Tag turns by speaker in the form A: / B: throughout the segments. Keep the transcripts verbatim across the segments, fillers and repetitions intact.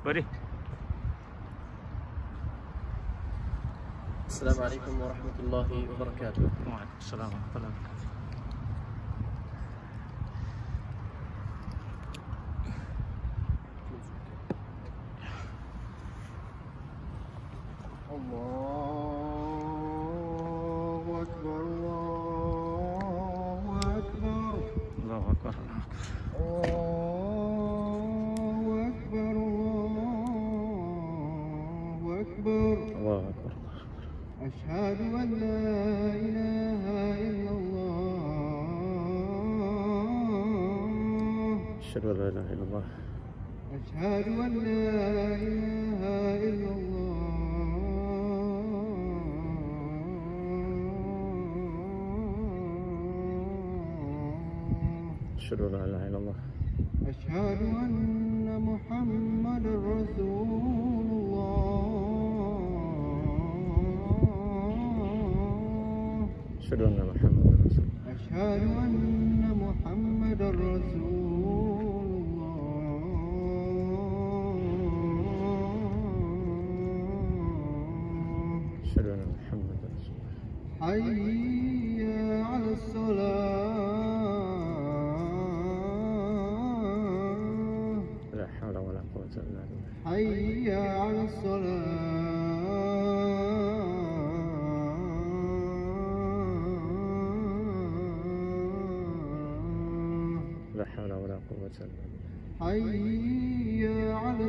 A: Bari.
B: السلام عليكم ورحمة الله وبركاته.
A: وعليكم السلام ورحمة الله وبركاته.
C: الله أكبر الله أكبر
A: الله أكبر
C: الله أكبر الله أكبر
A: الله أكبر.
C: أشهد أن لا إله إلا الله
A: أشهد أن لا إله إلا الله.
C: أشهد أن لا إله إلا الله
A: أشهد أن لا إله إلا الله.
C: أشهد أن محمد رسول الله
A: أشهد أن محمد رسول الله.
C: أشهد أن محمد رسول الله
A: أشهد أن محمد رسول الله.
C: حي على الصلاة
A: لا حول ولا قوة إلا بالله.
C: حي على الصلاة
A: لا حول ولا قوة إلا بالله.
C: حي على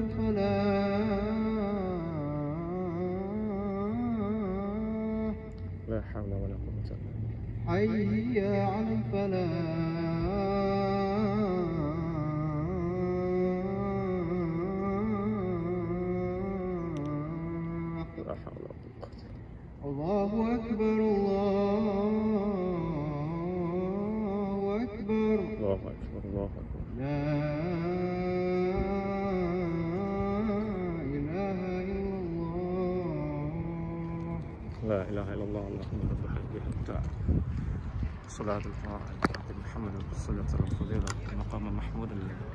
C: الفلاح
A: لا حول ولا قوة إلا بالله.
C: حي على الفلاح
A: لا حول ولا قوة.
C: الله أكبر الله أكبر
A: الله أكبر. الله أكبر.
C: لا إله إلا الله
A: لا إله إلا الله. اللهم رب هذه الدعاء. صلاة الفاتحة محمد رسول الله الفضيلة مقام محمود.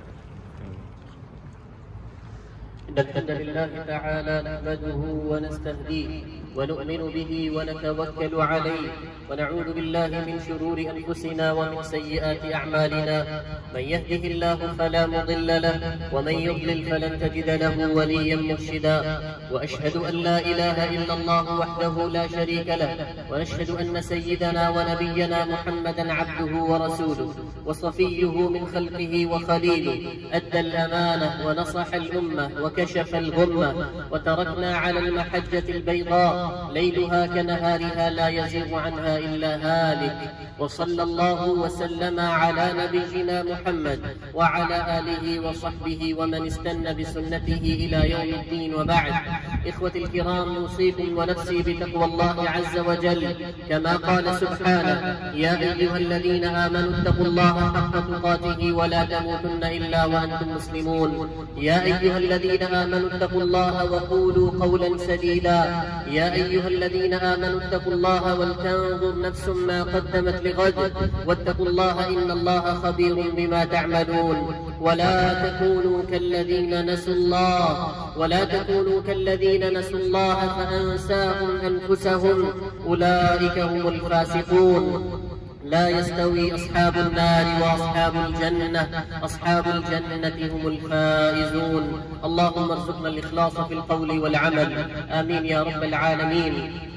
B: إن الحمد لله تعالى نحمده ونستهديه ونؤمن به ونتوكل عليه ونعوذ بالله من شرور أنفسنا ومن سيئات أعمالنا. من يهده الله فلا مضل له ومن يضلل فلن تجد له وليا مرشدا. وأشهد أن لا إله إلا الله وحده لا شريك له ونشهد أن سيدنا ونبينا محمدا عبده ورسوله وصفيه من خلقه وخليله. أدى الأمانة ونصح الأمة وكشف الغمة وتركنا على المحجة البيضاء ليلها كنهارها لا يزيغ عنها إلا هالك. وصلى الله وسلم على نبينا محمد وعلى آله وصحبه ومن استنى بسنته إلى يوم الدين. وبعد، إخوة الكرام، أوصيكم ونفسي بتقوى الله عز وجل كما قال سبحانه: يا أيها الذين آمنوا اتقوا الله حق تقاته ولا تموتن إلا وأنتم مسلمون. يا أيها الذين آمنوا اتقوا الله وقولوا قولا سديدا. يا أيها الذين آمنوا اتقوا الله ولتنظر نفس ما قدمت لغد واتقوا الله إن الله خبير بما تعملون. ولا تكونوا كالذين نسوا الله ولا تكونوا كالذين نسوا الله فأنساهم أنفسهم أولئك هم الفاسقون. لا يستوي أصحاب النار وأصحاب الجنة أصحاب الجنة هم الفائزون. اللهم ارزقنا الإخلاص في القول والعمل، آمين يا رب العالمين.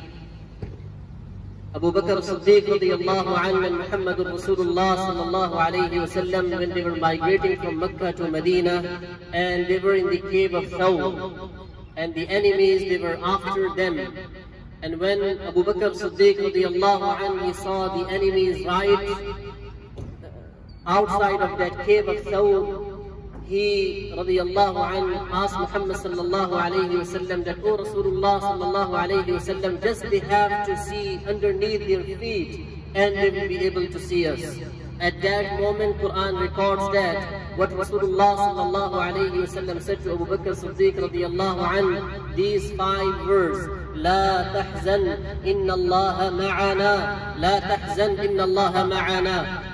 B: Abu Bakr Siddiq radiyallahu anhu and Muhammad Rasulullah sallallahu alayhi wa sallam, when they were migrating from Mecca to Medina, and they were in the cave of Thawr, and the enemies, they were after them. And when Abu Bakr Siddiq radiyallahu anhu, he saw the enemies right outside of that cave of Thawr, he radiyallahu anhu asked Muhammad sallallahu alayhi wa sallam that, "Oh Rasulullah sallallahu alayhi wa sallam, just they have to see underneath their feet and they will be able to see us." At that moment, Quran records that what Rasulullah sallallahu alayhi wa sallam said to Abu Bakr Siddiq radiyallahu anhu, these five words: لا تحزن إن الله معنا لا تحزن إن الله معنا.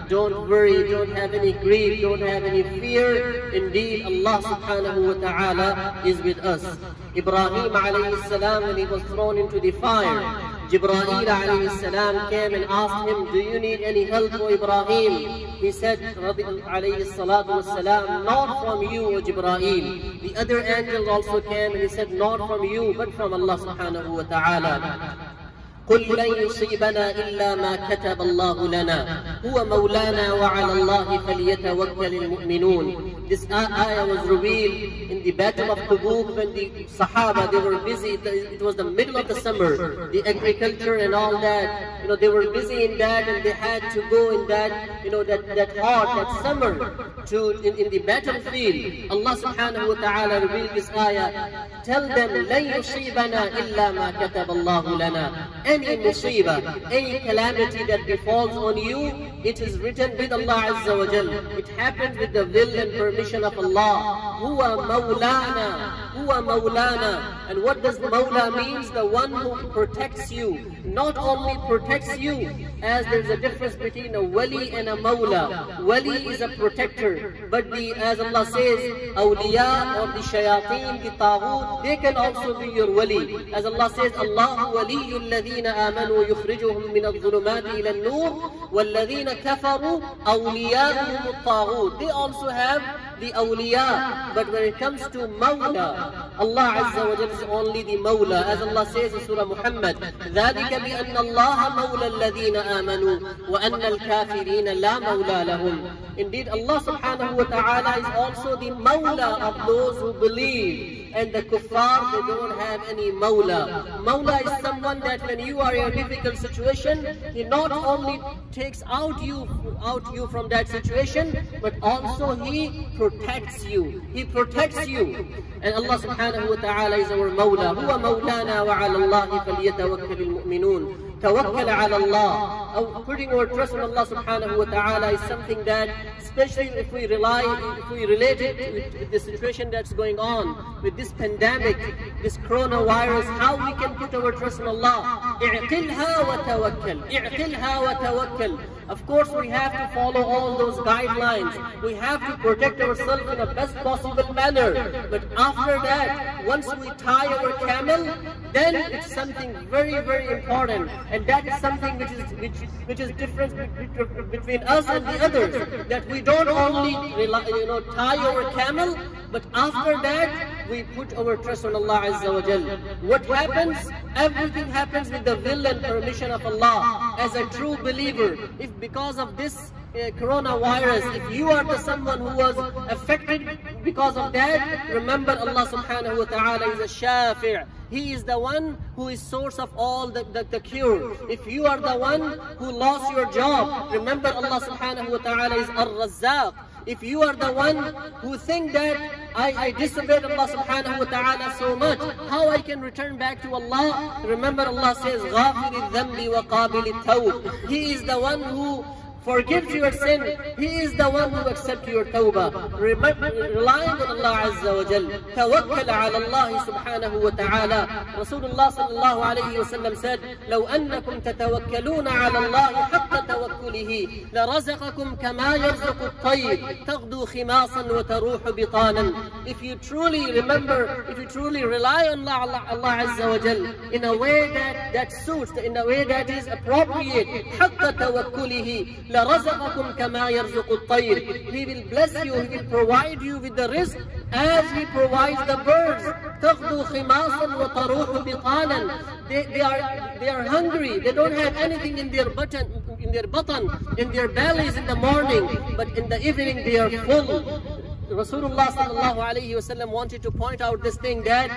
B: don't worry, don't have any grief, don't have any fear. Indeed, Allah subhanahu wa ta'ala is with us. Ibrahim alayhi salam, when he was thrown into the fire, Jibreel alayhi salam came and asked him, do you need any help, O Ibrahim? He said, alayhi salatu wassalam, not from you, O Jibreel. The other angels also came and he said, not from you, but from Allah subhanahu wa ta'ala. قل لن يصيبنا إلا ما كتب الله لنا هو مولانا وعلى الله فليتوكل المؤمنون. This ayah was revealed in the battle of Tabuk when the Sahaba, they were busy. It was the middle of the summer, the agriculture and all that, you know, they were busy in that, and they had to go in that, you know, that, that hot, that summer to in, in the battlefield. Allah subhanahu wa ta'ala revealed this ayah. Tell them, لن يصيبنا إلا ما كتب الله لنا. Any musibah, any calamity that befalls on you, it is written with Allah Azza wa Jal. It happens with the will and permission of Allah. Huwa Mawlana, Huwa Mawlana. And what does Mawla means? The one who protects you. Not only protects you, as there's a difference between a wali and a Mawla. Wali is a protector, but the, as Allah says, awliya or the shayateen, the taghut, they can also be your wali. As Allah says, Allahu waliyul ladhina آمنوا يخرجهم من الظلمات إلى النور والذين كفروا أولياءهم الطاغوت. They also have the awliya, but when it comes to Mawla, Allah Azza wa Jalla is only the Mawla. As Allah says in Surah Muhammad, ذلك بأن الله مولى الذين آمنوا وأن الكافرين لا مولى لهم. Indeed, Allah subhanahu wa ta'ala is also the Mawla of those who believe, and the kuffar, they don't have any Mawla. Mawla is someone that when you are in a difficult situation, he not only takes out you out you from that situation, but also he protects you. He protects you. And Allah subhanahu wa ta'ala is our Mawla. Huwa Mawlana wa ala Allahi falyatawakkalul mu'minun. Tawakkal ala Allah. Putting our trust on Allah subhanahu wa ta'ala is something that, especially if we rely, if we relate it with, with the situation that's going on, with this pandemic, this coronavirus, how we can put our trust on Allah. I'qilha wa tawakkal. I'qilha wa tawakkal. Of course, we have to follow all those guidelines. We have to protect ourselves in the best possible manner. But after that, once we tie our camel, then it's something very, very important. And that is something which is which which is different between us and the others. That we don't only rely, you know, tie our camel, but after that we put our trust on Allah Azza wa Jal. What happens? Everything happens with the will and permission of Allah. As a true believer, if because of this uh, coronavirus, if you are the someone who was affected because of that, remember Allah subhanahu wa ta'ala is a shafi'. He is the one who is source of all the, the, the cure. If you are the one who lost your job, remember Allah subhanahu wa ta'ala is Ar-Razzaq. If you are the one who think that I, I disobeyed Allah subhanahu wa ta'ala so much, how I can return back to Allah? Remember Allah says, غَافِرِ الذَّنْبِ وَقَابِلِ التَّوْبِ. He is the one who forgives your sin. He is the one who accepts your tawbah. Remember, relying on Allah Azza wa Jal. Tawakkal ala Allah subhanahu wa ta'ala. Rasulullah sallallahu alayhi wa sallam said, لو أنكم تتوكلون على الله حق توكله لرزقكم كما يرزق الطير تغدو خماصا وتروح بطانا. If you truly remember, if you truly rely on Allah, Allah Azza wa Jal in a way that, that suits, in a way that is appropriate, حق توكله لَرَزَقَكُمْ كَمَا يَرْزُقُ الطَّيْرِ. He will bless you, He will provide you with the rizq as He provides the birds. تَغْدُو خِمَاصًا وَتَرُوحُ بِطَانًا. They, they, are, they are hungry, they don't have anything in their button, in their button, in their bellies in the morning, but in the evening they are full. Rasulullah sallallahu alayhi wa sallam wanted to point out this thing that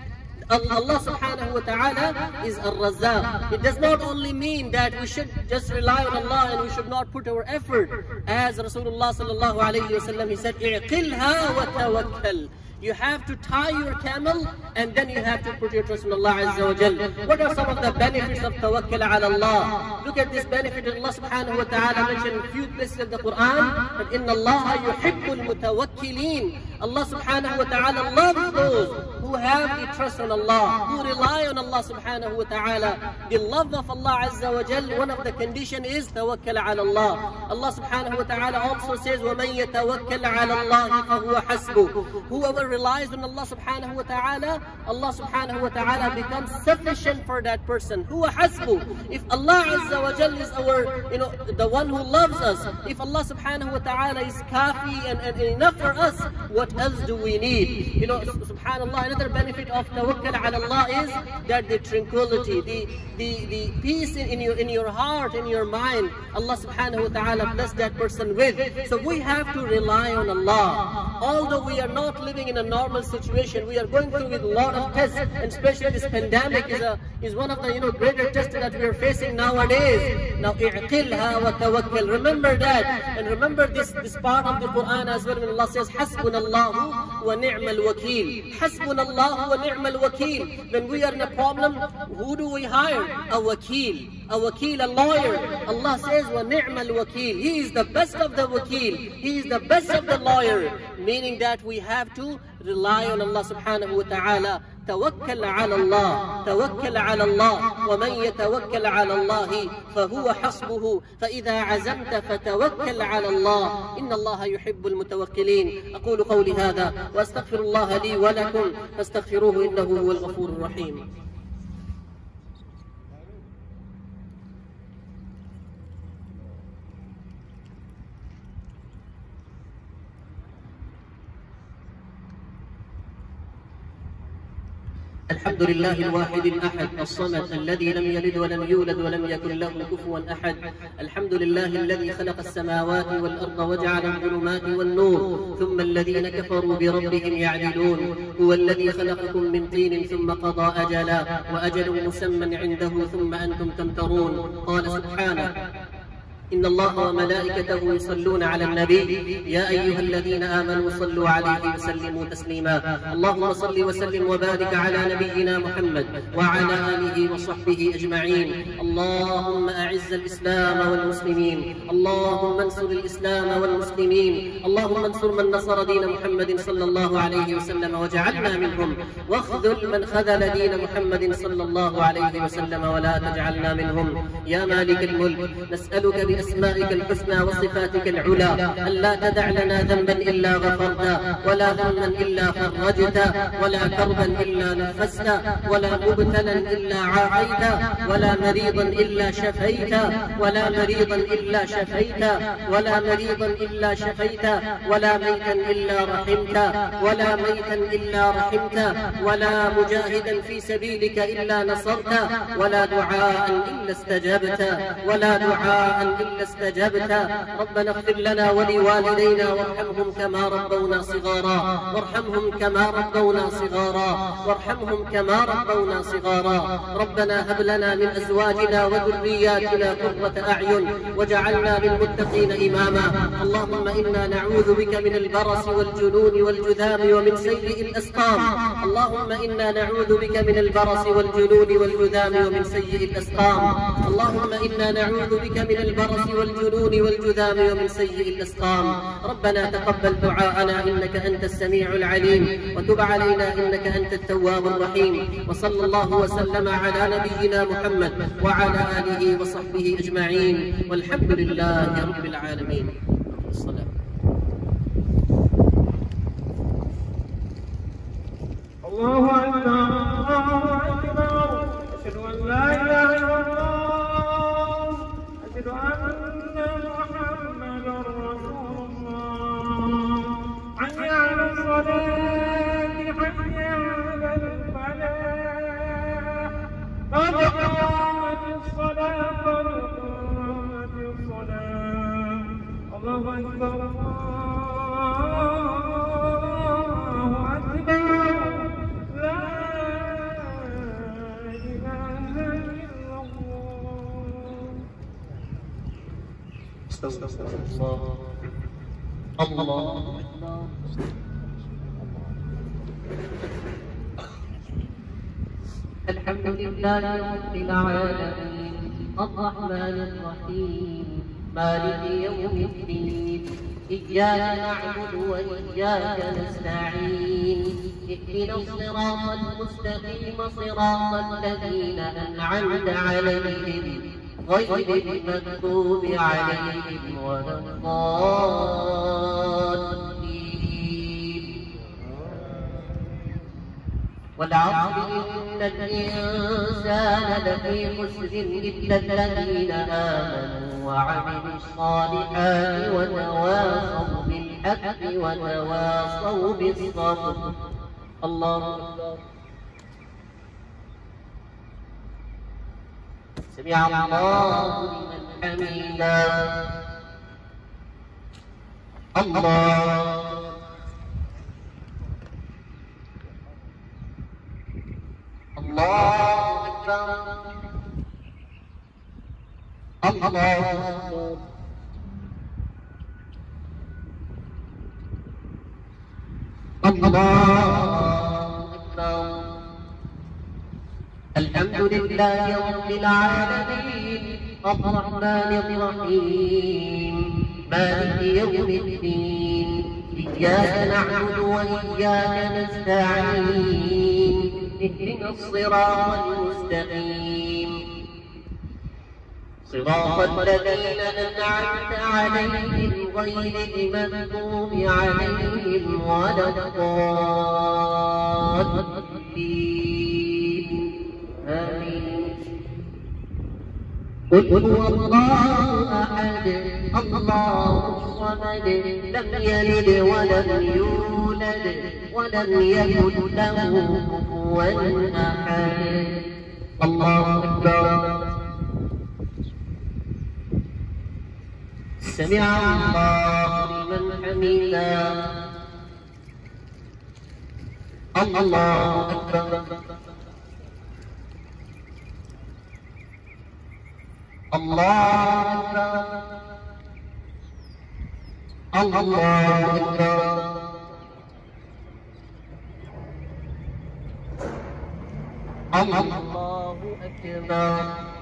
B: Allah subhanahu wa ta'ala is Ar-Razzaq. It does not only mean that we should just rely on Allah and we should not put our effort. As Rasulullah sallallahu alayhi wa sallam, he said, "I'qilha wa tawakkal." You have to tie your camel and then you have to put your trust in Allah Azza wa Jal. What are some of the benefits of tawakkul ala Allah? Look at this benefit Allah subhanahu wa ta'ala mentioned in a few places of the Quran, that inna Allah yuhibbul mutawakkilin. Allah subhanahu wa ta'ala loves those who who have the trust on Allah, who rely on Allah subhanahu wa ta'ala, the love of Allah Azza wa Jal, one of the condition is tawakkal ala Allah. Allah subhanahu wa ta'ala also says, وَمَنْ يَتَوَكَّلْ عَلَى اللَّهِ فَهُوَ حَسْبُهُ. Whoever relies on Allah subhanahu wa ta'ala, Allah subhanahu wa ta'ala becomes sufficient for that person. Huwa hasbu. If Allah Azza wa Jal is our, you know, the one who loves us, if Allah subhanahu wa ta'ala is kafi and, and enough for us, what else do we need? You know, subhanallah, another benefit of tawakkal ala Allah is that the tranquility, the the, the peace in, in your in your heart, in your mind, Allah subhanahu wa ta'ala bless that person with. So we have to rely on Allah. Although we are not living in a normal situation, we are going through with a lot of tests, and especially this pandemic is a is one of the you know greater tests that we are facing nowadays. Now i'qilha wa tawakkal. Remember that, and remember this this part of the Quran as well when Allah says Hasbunallahu wa ni'mal wakeel. Hasbunallahu wa ni'mal wakeel. When we are in a problem, who do we hire? A wakeel. A wakeel, a lawyer. Allah says wa ni'mal wakeel. He is the best of the wakeel. He is the best of the lawyer. Meaning that we have to rely on Allah subhanahu wa ta'ala. توكل على الله توكل على الله ومن يتوكل على الله فهو حسبه فإذا عزمت فتوكل على الله إن الله يحب المتوكلين. أقول قولي هذا وأستغفر الله لي ولكم فاستغفروه إنه هو الغفور الرحيم. الحمد لله الواحد الأحد الصمد الذي لم يلد ولم يولد ولم يكن له كفوا أحد. الحمد لله الذي خلق السماوات والأرض وجعل الظلمات والنور ثم الذين كفروا بربهم يعدلون. هو الذي خلقكم من طين ثم قضى أجلا وأجل مسمى عنده ثم أنتم تمترون. قال سبحانه إن الله وملائكته يصلون على النبي يا أيها الذين آمنوا صلوا عليه وسلموا تسليما. اللهم صل وسلم وبارك على نبينا محمد وعلى آله وصحبه أجمعين. اللهم أعز الإسلام والمسلمين. اللهم انصر الإسلام والمسلمين. اللهم انصر من نصر دين محمد صلى الله عليه وسلم وجعلنا منهم، واخذل من خذل دين محمد صلى الله عليه وسلم ولا تجعلنا منهم. يا مالك الملك نسألك بأسمائك الحسنى وصفاتك العلى ألا تدع لنا ذنبا إلا غفرت ولا هما إلا فرجت ولا كربا إلا نفست ولا مبتلا إلا عافيت ولا مريضا إلا شفيت ولا مريضا إلا شفيت ولا مريضا إلا شفيت ولا ميتا إلا رحمت ولا ميتا إلا رحمت ولا مجاهدا في سبيلك إلا نصرت ولا دعاء إلا استجبت ولا دعاء إلا استجبت. ربنا اغفر لنا ولوالدينا وارحمهم كما ربونا صغارا وارحمهم كما ربونا صغارا وارحمهم كما ربونا صغارا. ربنا هب لنا من أزواجنا وذرياتنا قرة أعين واجعلنا للمتقين إماما. اللهم إنا نعوذ بك من البرص والجنون والجذام ومن سيء الأسقام. اللهم إنا نعوذ بك من البرص والجنون والجذام ومن سيء الأسقام. اللهم إنا نعوذ بك من البرص والجنون والجذام ومن سيء الأسقام. ربنا تقبل دعاءنا إنك أنت السميع العليم وتب علينا إنك أنت التواب الرحيم. وصلى الله وسلم على نبينا محمد وعلى آله وصحبه أجمعين والحمد لله رب العالمين. الصلاة.
A: الله أكبر الله أكبر. أشهد أن لا إله إلا الله. أشهد أن محمدا رسول الله. حي على الصلاة حي على الفلاح. قد قامت الصلاة قد قامت الصلاة. الله أكبر الله أكبر.
B: الله الله الحمد لله رب العالمين الرحمن الرحيم مالك يوم الدين إياك نعبد وإياك نستعين اهدنا الصراط المستقيم صراط الذين أنعمت عليهم غير المغضوب عليهم ولا الضالين والعصر إن الإنسان لفي خسر إلا الذين آمنوا وعملوا الصالحات وتواصوا بالحق وتواصوا بالصبر. الله أكبر. سمع الله لمن حمده. الله الله أكبر. الله أكبر. الله أكبر. الحمد لله رب العالمين الرحمن الرحيم مالك يوم الدين إياك نعبد وإياك نستعين اهدنا الصراط المستقيم صراط الذين أنعمت عليهم غير المغضوب عليهم ولا الضالين. آمين. قل هو الله أحد الله الصمد لم يلد ولم يولد ولم يكن له كفوا أحد. الله أكبر. سمع الله لمن حمده. الله أكبر. الله أكبر. الله أكبر. الله أكبر.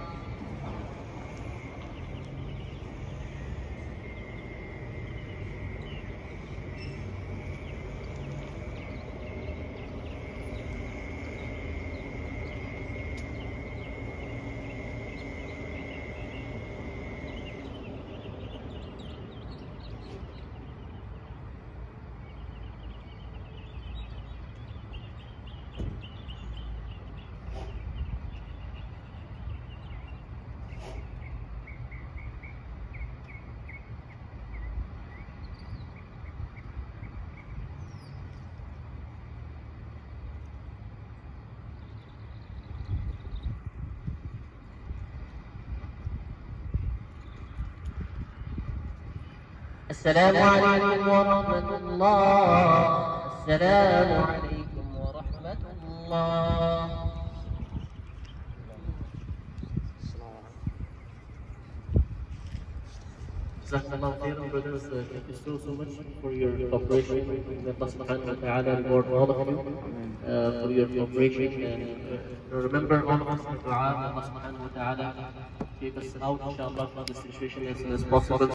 B: السلام عليكم ورحمة الله. السلام عليكم ورحمة الله. Jazakallahu khairan, brothers. Uh, thank you so, so much for your cooperation. May Allah subhanahu wa ta'ala reward all of you uh, for your cooperation. And uh, remember all of us in dua. Allah subhanahu wa ta'ala take us out, inshallah, from the situation as soon as possible.